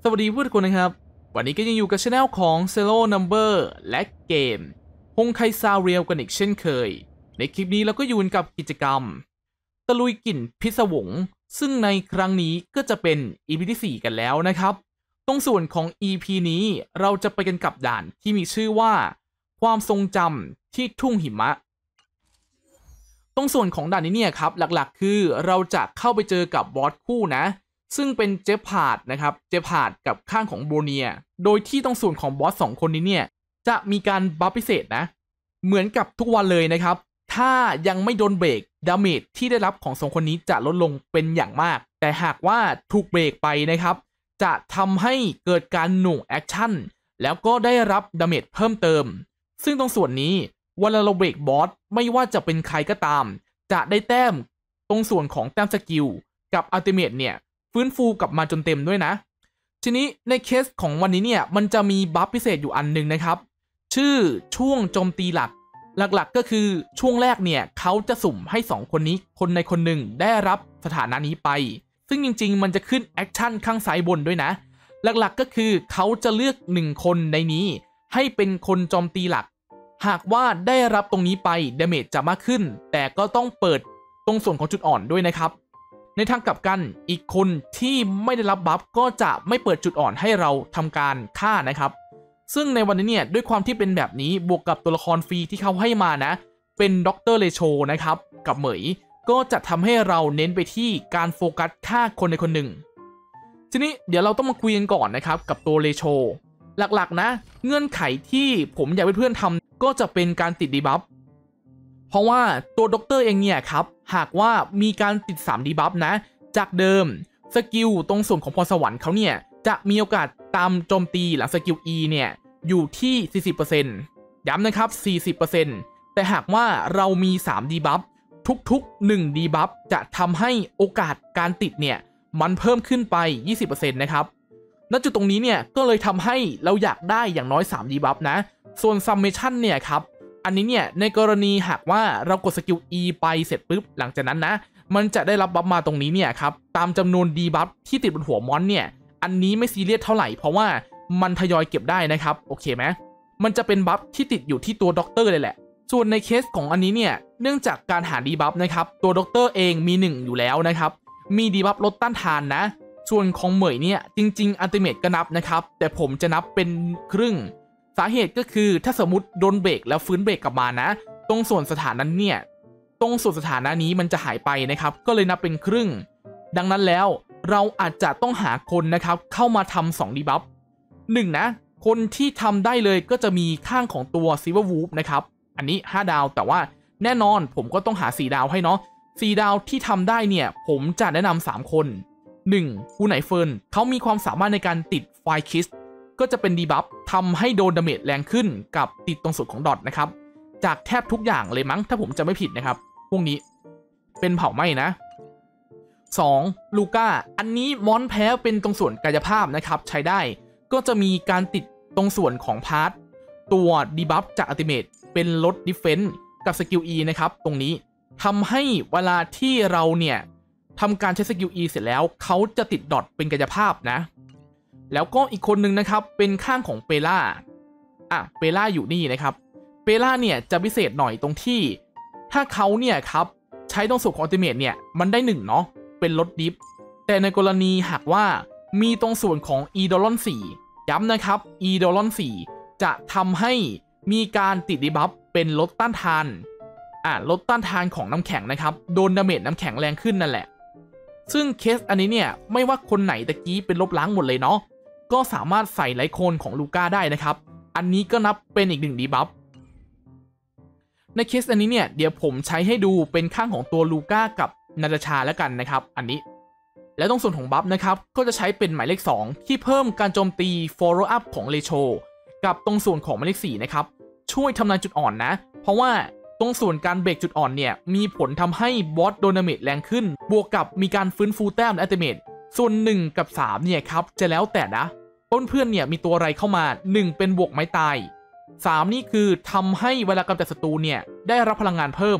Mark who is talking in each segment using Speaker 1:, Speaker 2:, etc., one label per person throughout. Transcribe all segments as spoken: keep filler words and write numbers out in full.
Speaker 1: สวัสดีเพื่อนทุกคนนะครับวันนี้ก็ยังอยู่กับช anel ของ Zero Number และเกมฮงไคซาเรียลกันอีกเช่นเคยในคลิปนี้เราก็อยู่กับกิจกรรมตะลุยกลิ่นพิศวงซึ่งในครั้งนี้ก็จะเป็น อี พี ที่ สี่กันแล้วนะครับตรงส่วนของ อี พี นี้เราจะไปกันกับด่านที่มีชื่อว่าความทรงจำที่ทุ่งหิมะตรงส่วนของด่านนี้เนี่ยครับหลักๆคือเราจะเข้าไปเจอกับบอสคู่นะซึ่งเป็นเจฟพาร์ดนะครับเจฟพาร์ดกับข้างของโบเนียโดยที่ตรงส่วนของบอสสองคนนี้เนี่ยจะมีการบัฟพิเศษนะเหมือนกับทุกวันเลยนะครับถ้ายังไม่โดนเบรกดาเมจที่ได้รับของสองคนนี้จะลดลงเป็นอย่างมากแต่หากว่าถูกเบรกไปนะครับจะทำให้เกิดการหน่วงแอคชั่นแล้วก็ได้รับดาเมจเพิ่มเติมซึ่งตรงส่วนนี้เวลาเราเบรกบอสไม่ว่าจะเป็นใครก็ตามจะได้แต้มตรงส่วนของแต้มสกิลกับอัลติเมทเนี่ยฟื้นฟูกลับมาจนเต็มด้วยนะทีนี้ในเคสของวันนี้เนี่ยมันจะมีบัฟพิเศษอยู่อันหนึ่งนะครับชื่อช่วงโจมตีหลักหลักๆก็คือช่วงแรกเนี่ยเขาจะสุ่มให้สองคนนี้คนในคนหนึ่งได้รับสถานะนี้ไปซึ่งจริงๆมันจะขึ้นแอคชั่นข้างซ้ายบนด้วยนะหลักๆก็คือเขาจะเลือกหนึ่งคนในนี้ให้เป็นคนโจมตีหลักหากว่าได้รับตรงนี้ไปดาเมจจะมากขึ้นแต่ก็ต้องเปิดตรงส่วนของจุดอ่อนด้วยนะครับในทางกลับกันอีกคนที่ไม่ได้รับบัฟก็จะไม่เปิดจุดอ่อนให้เราทำการฆ่านะครับซึ่งในวันนี้เนี่ยด้วยความที่เป็นแบบนี้บวกกับตัวละครฟรีที่เขาให้มานะเป็นด็อกเตอร์เลโชนะครับกับเหมยก็จะทำให้เราเน้นไปที่การโฟกัสฆ่าคนในคนหนึ่งทีนี้เดี๋ยวเราต้องมาคุยกันก่อนนะครับกับตัวเลโชหลักๆนะเงื่อนไขที่ผมอยากให้เพื่อนๆทำก็จะเป็นการติดดีบัฟเพราะว่าตัวด็อกเตอร์เองเนี่ยครับหากว่ามีการติดสามดีบัฟนะจากเดิมสกิลตรงส่วนของพรสวรรค์เขาเนี่ยจะมีโอกาสตามโจมตีหลังสกิล E เนี่ยอยู่ที่ สี่สิบเปอร์เซ็นต์ ย้ำนะครับ สี่สิบเปอร์เซ็นต์ แต่หากว่าเรามีสามดีบัฟทุกๆหนึ่งดีบัฟจะทำให้โอกาสการติดเนี่ยมันเพิ่มขึ้นไป ยี่สิบเปอร์เซ็นต์ นะครับณจุดตรงนี้เนี่ยก็เลยทำให้เราอยากได้อย่างน้อยสามดีบัฟนะส่วน Summation เนี่ยครับอันนี้เนี่ยในกรณีหากว่าเรากดสกิล E ไปเสร็จปุ๊บหลังจากนั้นนะมันจะได้รับบัฟมาตรงนี้เนี่ยครับตามจำนวนดีบัฟที่ติดบนหัวมอนเนี่ยอันนี้ไม่ซีเรียสเท่าไหร่เพราะว่ามันทยอยเก็บได้นะครับโอเคไหมมันจะเป็นบัฟที่ติดอยู่ที่ตัวด็อกเตอร์เลยแหละส่วนในเคสของอันนี้เนี่ยเนื่องจากการหาดีบัฟนะครับตัวด็อกเตอร์เองมีหนึ่งอยู่แล้วนะครับมีดีบัฟลดต้านทานนะส่วนของเหมยเนี่ยจริงๆอัลติเมทก็นับนะครับแต่ผมจะนับเป็นครึ่งสาเหตุก็คือถ้าสมมติโดนเบรกแล้วฟื้นเบรกกลับมานะตรงส่วนสถานะเนี่ยตรงส่วนสถานะนี้มันจะหายไปนะครับก็เลยนับเป็นครึ่งดังนั้นแล้วเราอาจจะต้องหาคนนะครับเข้ามาทำสองดีบัฟหนึ่งนะคนที่ทำได้เลยก็จะมีข้างของตัวซิลเวอร์วูฟนะครับอันนี้ห้าดาวแต่ว่าแน่นอนผมก็ต้องหาสี่ดาวให้เนาะสี่ดาวที่ทำได้เนี่ยผมจะแนะนำสามคนหนึ่งฮูไนเฟิร์นเขามีความสามารถในการติดไฟคิสก็จะเป็นดีบัฟทำให้โดนดาเมจแรงขึ้นกับติดตรงส่วนของดอทนะครับจากแทบทุกอย่างเลยมั้งถ้าผมจะไม่ผิดนะครับพวกนี้เป็นเผ่าไหม้นะสองลูก้าอันนี้มอนแพ้เป็นตรงส่วนกายภาพนะครับใช้ได้ก็จะมีการติดตรงส่วนของพาร์ทตัวดีบัฟจากอัลติเมทเป็นลดดิเฟนส์กับสกิล E นะครับตรงนี้ทำให้เวลาที่เราเนี่ยทำการใช้สกิล E เสร็จแล้วเขาจะติดดอทเป็นกายภาพนะแล้วก็อีกคนนึงนะครับเป็นข้างของเปล่าอ่ะเปล่าอยู่นี่นะครับเปล่าเนี่ยจะพิเศษหน่อยตรงที่ถ้าเขาเนี่ยครับใช้ตรงส่วนของอัลติเมทเนี่ยมันได้หนึ่งเนาะเป็นลดดิฟแต่ในกรณีหากว่ามีตรงส่วนของ E ดอลลอนสี่ย้ำนะครับ E ดอลลอนสี่จะทำให้มีการติดดีบัฟเป็นลดต้านทานอ่ะลดต้านทานของน้ำแข็งนะครับโดนดาเมจน้ำแข็งแรงขึ้นนั่นแหละซึ่งเคสอันนี้เนี่ยไม่ว่าคนไหนตะกี้เป็นลบล้างหมดเลยเนาะก็สามารถใส่ไลโคนของลูก้าได้นะครับอันนี้ก็นับเป็นอีกหนึ่งดีบัฟในเคสอันนี้เนี่ยเดี๋ยวผมใช้ให้ดูเป็นข้างของตัวลูก้ากับนาตาชาแล้วกันนะครับอันนี้และตรงส่วนของบัฟนะครับก็จะใช้เป็นหมายเลขสองที่เพิ่มการโจมตี follow up ของเลโชกับตรงส่วนของหมายเลขสี่นะครับช่วยทำลายจุดอ่อนนะเพราะว่าตรงส่วนการเบรกจุดอ่อนเนี่ยมีผลทำให้บอสโดนดาเมจแรงขึ้นบวกกับมีการฟื้นฟูแต้มและอัลติเมทส่วนหนึ่งกับสามเนี่ยครับจะแล้วแต่นะต้นเพื่อนเนี่ยมีตัวอะไรเข้ามาหนึ่งเป็นบวกไม้ตายสามนี่คือทำให้เวลากำจัดศัตรูเนี่ยได้รับพลังงานเพิ่ม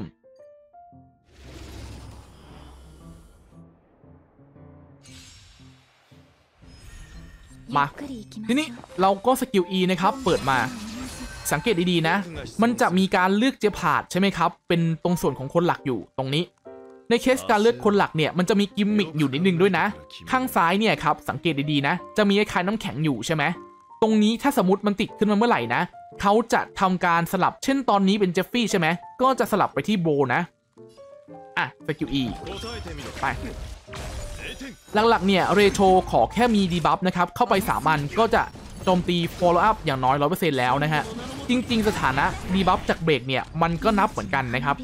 Speaker 1: มาทีนี้เราก็สกิล E นะครับเปิดมาสังเกตดีๆนะมันจะมีการเลือกเจพาร์ดใช่ไหมครับเป็นตรงส่วนของคนหลักอยู่ตรงนี้ในเคสการเลือกคนหลักเนี่ยมันจะมีกิมมิคอยู่นิดนึงด้วยนะข้างซ้ายเนี่ยครับสังเกตดีๆนะจะมีคล้ายน้ำแข็งอยู่ใช่ไหมตรงนี้ถ้าสมมติมันติดขึ้นมาเมื่อไหร่นะเขาจะทำการสลับเช่นตอนนี้เป็นเจฟฟี่ใช่ไหมก็จะสลับไปที่โบนะอ่ะสกิล E ไปหลักๆเนี่ยเรโชขอแค่มีดีบัฟนะครับเข้าไปสามัญก็จะโจมตี follow up อย่างน้อย ร้อยเปอร์เซ็นต์ แล้วนะฮะจริงๆสถานะดีบัฟจากเบรกเนี่ยมันก็นับเหมือนกันนะครับ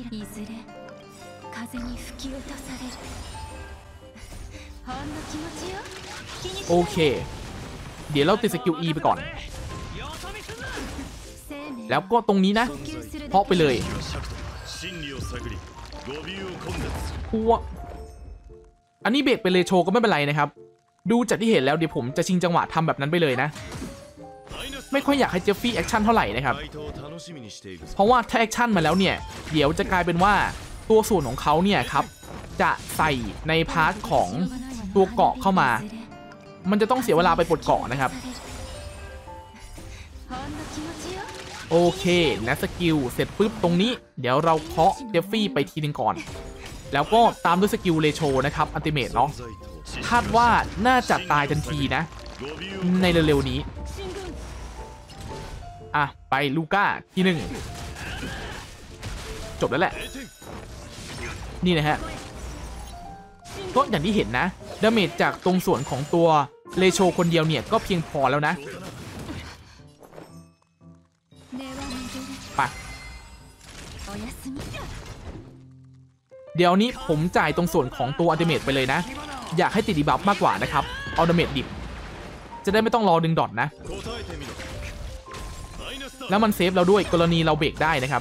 Speaker 1: โอเคเดี๋ยวเราติดสกิล E ไปก่อนแล้วก็ตรงนี้นะเพาะไปเลยพัวอันนี้เบรกไปเลยโชว์ก็ไม่เป็นไรนะครับดูจากที่เห็นแล้วเดี๋ยวผมจะชิงจังหวะทำแบบนั้นไปเลยนะไม่ค่อยอยากให้เจฟฟี่แอคชั่นเท่าไหร่นะครับเพราะว่าถ้าแอคชั่นมาแล้วเนี่ยเดี๋ยวจะกลายเป็นว่าตัวส่วนของเขาเนี่ยครับจะใส่ในพาร์ทของตัวเกาะเข้ามามันจะต้องเสียเวลาไปปลดเกาะนะครับโอเคนะสกิลเสร็จปุ๊บตรงนี้เดี๋ยวเราเคาะเจฟฟี่ไปทีนึงก่อนแล้วก็ตามด้วยสกิลเลโชนะครับอัลติเมทเนาะคาดว่าน่าจะตายทันทีนะในเร็วๆนี้อ่ะไปลูก้าทีหนึ่งจบแล้วแหละนี่นะฮะก็อย่างที่เห็นนะดาเมจจากตรงส่วนของตัวเลโชคนเดียวเนี่ยก็เพียงพอแล้วนะไปเดี๋ยวนี้ผมจ่ายตรงส่วนของตัวอัลติเมทไปเลยนะอยากให้ติดดีบัฟมากกว่านะครับเอาดาเมจดิบจะได้ไม่ต้องรอดึงดอทนะแล้วมันเซฟเราด้วยกรณีเราเบรกได้นะครับ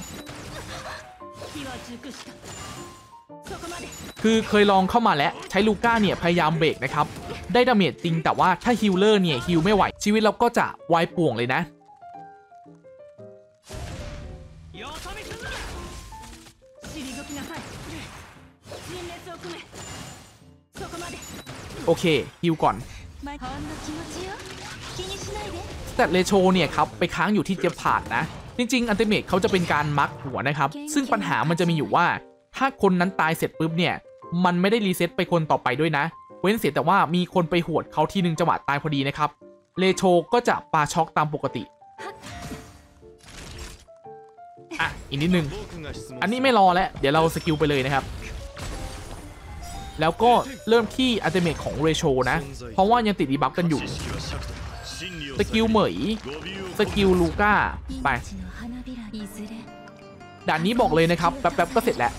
Speaker 1: คือเคยลองเข้ามาแล้วใช้ลูก้าเนี่ยพยายามเบรกนะครับได้ดาเมจจริงแต่ว่าถ้าฮิลเลอร์เนี่ยฮิลไม่ไหวชีวิตเราก็จะวายป่วงเลยนะโอเคฮิลก่อนสแตทเรโชเนี่ยครับไปค้างอยู่ที่เจฟพาร์ดนะจริงๆอัลติเมทเขาจะเป็นการมาร์คหัวนะครับซึ่งปัญหามันจะมีอยู่ว่าถ้าคนนั้นตายเสร็จปุ๊บเนี่ยมันไม่ได้รีเซ็ตไปคนต่อไปด้วยนะเว้นเสียแต่ว่ามีคนไปหวดเขาทีนึงจังหวะตายพอดีนะครับเรโชก็จะปาช็อกตามปกติอ่ะอีกนิดนึงอันนี้ไม่รอแล้วเดี๋ยวเราสกิลไปเลยนะครับแล้วก็เริ่มที่อัลติเมทของเรโชนะเพราะว่ายังติดดีบัฟกันอยู่สกิลเหมยสกิลลูก้าไปด่านนี้บอกเลยนะครับแป๊บๆก็เสร็จแล้ว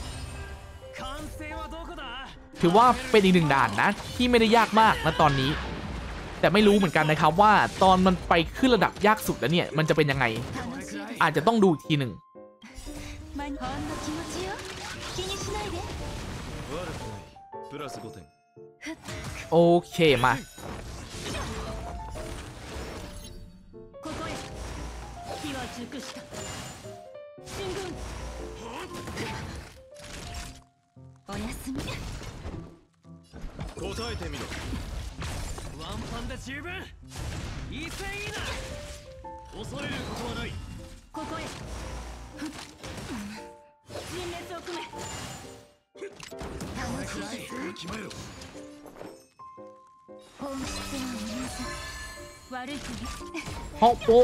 Speaker 1: ถือว่าเป็นอีกหนึ่งด่านนะที่ไม่ได้ยากมากนะตอนนี้แต่ไม่รู้เหมือนกันนะครับว่าตอนมันไปขึ้นระดับยากสุดแล้วเนี่ยมันจะเป็นยังไงอาจจะต้องดูอีกทีหนึ่งโอเคมาฮอกโป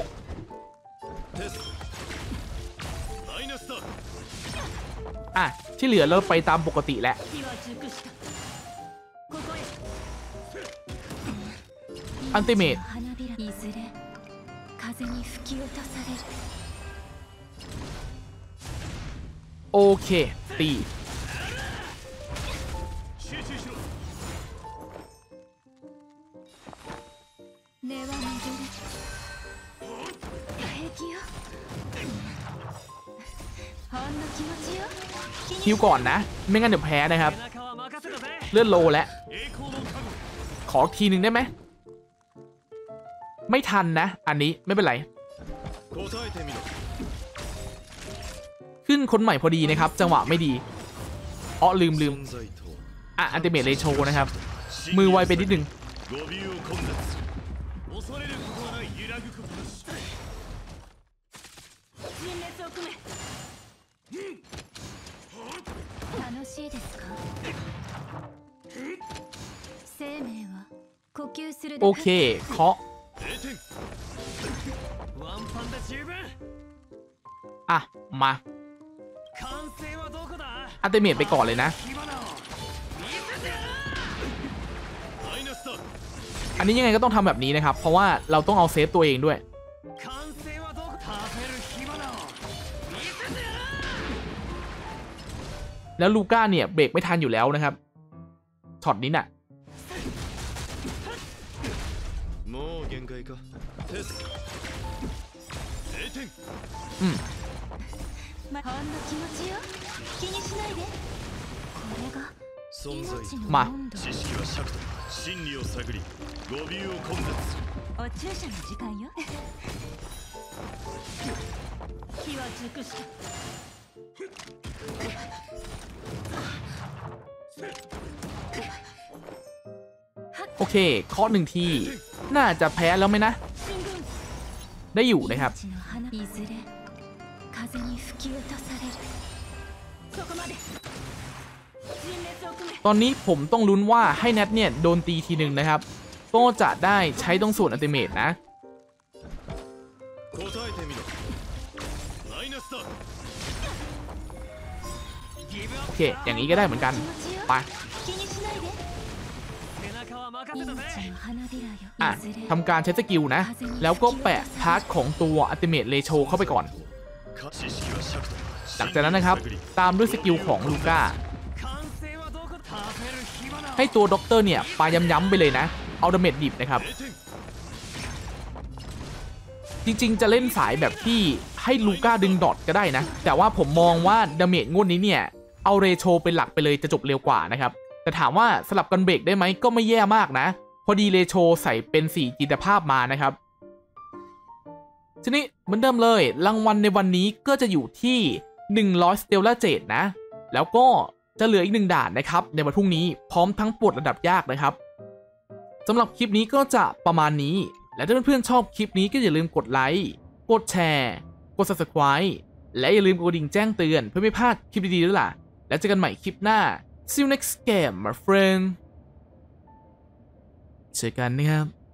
Speaker 1: อ่ะที่เหลือเราไปตามปกติแหละอัลติเมทโอเคตีฮิวก่อนนะไม่งั้นเดี๋ยวแพ้นะครับเลื่อนโลแล้วขอทีหนึ่งได้ไหมไม่ทันนะอันนี้ไม่เป็นไรขึ้นคนใหม่พอดีนะครับจังหวะไม่ดีอ๋อลืมลืมอ่ะอัลติเมทเรโชนะครับมือไวไปนิดนึง
Speaker 2: 楽しいですか生命は呼吸するだけ
Speaker 1: โอเคเคาะอ่ะมาอัลติเมทไปก่อนเลยนะอันนี้ยังไงก็ต้องทำแบบนี้นะครับเพราะว่าเราต้องเอาเซฟตัวเองด้วยแล้วลูก้าเนี่ยเบรกไม่ทันอยู่แล้วนะครับช็อตนี้น่ะอืมมาโอเคเคาะหนึ่งทีน่าจะแพ้แล้วไหมนะได้อยู่นะครับตอนนี้ผมต้องลุ้นว่าให้แนทเนี่ยโดนตีทีหนึ่งนะครับก็จะได้ใช้ตรงส่วนอัลติเมทนะโอเคอย่างนี้ก็ได้เหมือนกันไปอ่ะทำการใช้สกิลนะแล้วก็แปะพาร์ทของตัวอัลติเมทเรโชเข้าไปก่อนหลังจากนั้นนะครับตามด้วยสกิลของลูก้าให้ตัวด็อกเตอร์เนี่ยปาย้ำๆไปเลยนะเอาดาเมจดิบนะครับจริงๆจะเล่นสายแบบที่ให้ลูก้าดึงดอทก็ได้นะแต่ว่าผมมองว่าดาเมจงวดนี้เนี่ยเอาเรโชเป็นหลักไปเลยจะจบเร็วกว่านะครับแต่ถามว่าสลับกันเบรกได้ไหมก็ไม่แย่มากนะพอดีเรโชใส่เป็นสี่จินตภาพมานะครับทีนี้เหมือนเดิมเลยรางวัลในวันนี้ก็จะอยู่ที่หนึ่งร้อย Stellar Jade นะแล้วก็จะเหลืออีกหนึ่งด่านนะครับในวันพรุ่งนี้พร้อมทั้งปลดระดับยากนะครับสำหรับคลิปนี้ก็จะประมาณนี้และถ้าเพื่อนๆชอบคลิปนี้ก็อย่าลืมกดไลค์กดแชร์กด Subscribe และอย่าลืมกดกระดิ่งแจ้งเตือนเพื่อไม่พลาดคลิปดีๆด้วยล่ะแล้วเจอกันใหม่คลิปหน้า See you next game my friend เจอกันนะครับ